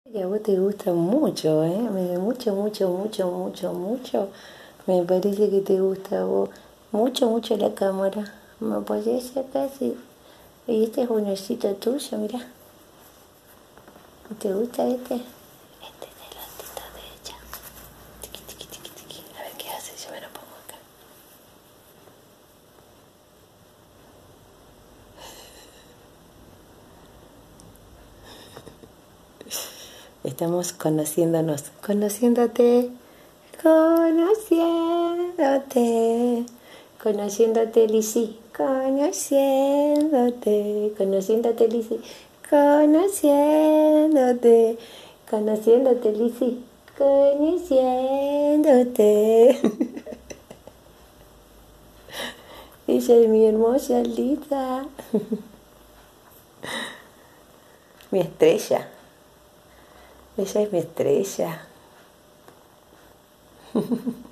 Que a vos te gusta mucho, ¿eh? Mucho, mucho, mucho, mucho, mucho. Me parece que te gusta a vos. Mucho, mucho la cámara. Me apoyás acá, sí. Y este es un osito tuyo, mirá. ¿Te gusta este? Este es el osito de ella. Tiqui, tiqui, tiqui, tiqui. A ver qué hace, yo me lo pongo acá. Estamos conociéndonos, conociéndote, conociéndote, conociéndote, Lizzy, conociéndote, conociéndote, Lizzy, conociéndote, conociéndote, Lizzy, conociéndote. Ella es mi hermosa Lisa, mi estrella. Ella es mi estrella.